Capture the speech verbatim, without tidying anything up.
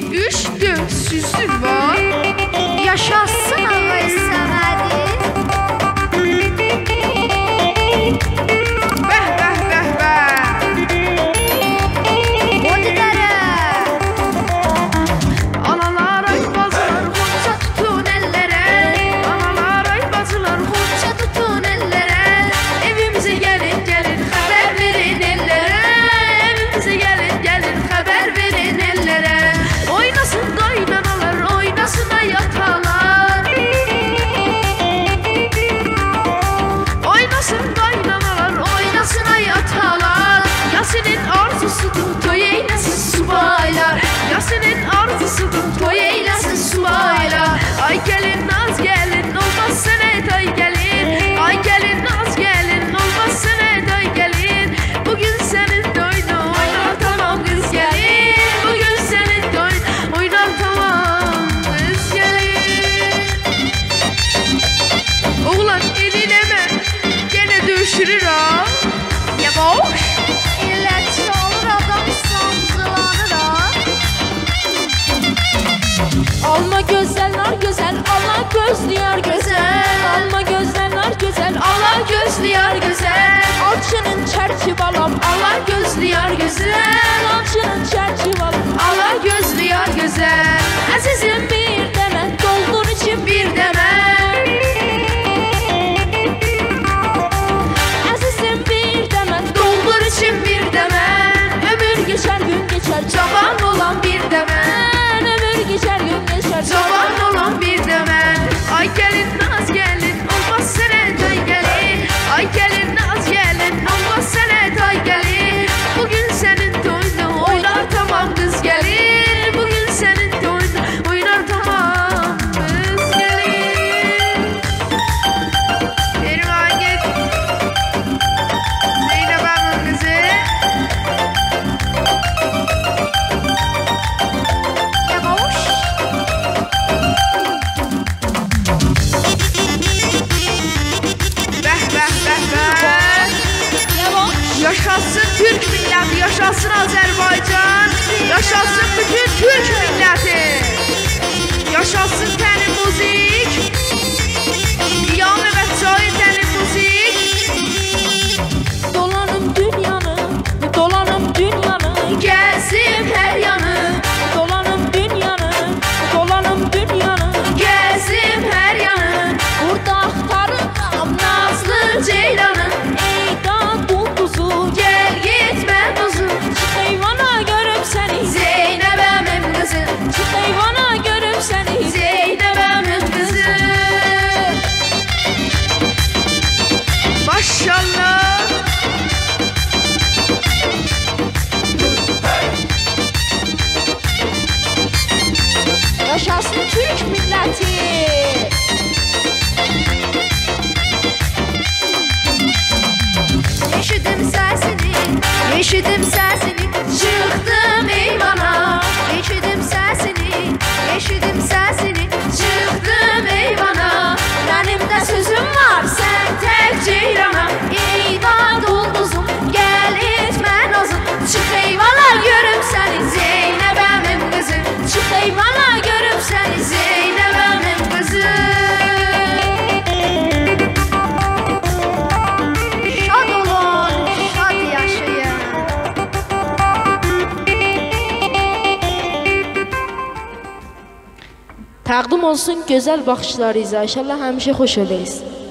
üçdü, süzdü var. Yaşasın Ağay Səmədi. Bəh, bəh, bəh, bəh. O didərə. Analar ay bacılar xonça tutun əllərə. Analar ay bacılar xonça tutun əllərə. Evimizə gəlin, gəlin, xəbər verin əllərə. Evimizə gəlin, gəlin, xəbər verin əllərə. Oynasın qaynanalar, oynasın ay atalar. Oynasın qaynanalar, oynasın ay atalar. Yasin'in arzusudur toy eyləsin subaylar. Yasin'in arzusudur toy eyləsin subaylar. Ay gəlin naz gəlin, olmaz sənət ay gəlin. Ay gəlin naz gəlin, olmaz sənət ay gəlin. Bugün sənin toyunu oynar tamam qız gəlin. Bugün sənin toyun oynar tamam qız gəlin. Oğlan elinəmə, yenə döşürür ha. Yavaş. İllətçi olur adam sancılanır ha. Alma gözler güzel, Allah gözlüyor güzel. Alma gözler güzel, Allah gözlüyor güzel. alçının çerçi balam. Allah gözlüyor güzel. Alçının çerçi balam. Allah gözlüyor güzel. Əzizim Bir deme doldur için bir demə. Azizim bir deme Doldur için bir demə. Ömür geçer gün geçer. cavan olan bir demə. Ömür geçer gün geçer. Cavan olan bir demə. Ay gəlin naz gəlin, olmaz sənət ay gəlin. Ay gəlin naz gəlin, olmaz sənət ay gəlin. Bugün sənin toyunu oynar tamam qız gəlin. Bugün sənin toyunu oynar tamam qız gəlin. Benim hangi Zeynep Hanım'ın kızı. Yavaş. Bəh, bəh, bəh, bəh. Yavaş. Yaşasın Türk milləti, yaşasın Azərbaycan, yaşasın bütün Türk milləti. Yaşasın tənin müzik, Qiyam və Çayı tənin müzik. Dolanım dünyanı, dolanım dünyanı. Gəzim hər yanı, Dolanım dünyanı, dolanım dünyanı. gəzim hər yanı. Burada axtarıram Nazlı Ceylanı, Eydan bulduzu. gəl getmə uzun. Çıx heyvana görüb səni. Zeynəb əmim qızı, Çıx heyvana görüb səni. Zeynəb əmim qızı. Maşallah. Yaşasın Türk milləti. Eşidim səsini, eşidim səsini. Çıxdım eyvana, Eşidim səsini, eşidim səsini. çıxdım eyvana. Mənim də sözüm var, sən tək ceyrana. Eydan ulduzum, gəl etmə nazım. Çıx eyvana görüm səni, Zeynəb əmim qızı. Çıx eyvana görüm səni, Zeynəb əmim qızı. Şad olun, şad yaşayın. Təqdim olsun gözəl baxışlarınıza. İnşallah həmişə xoş olayız.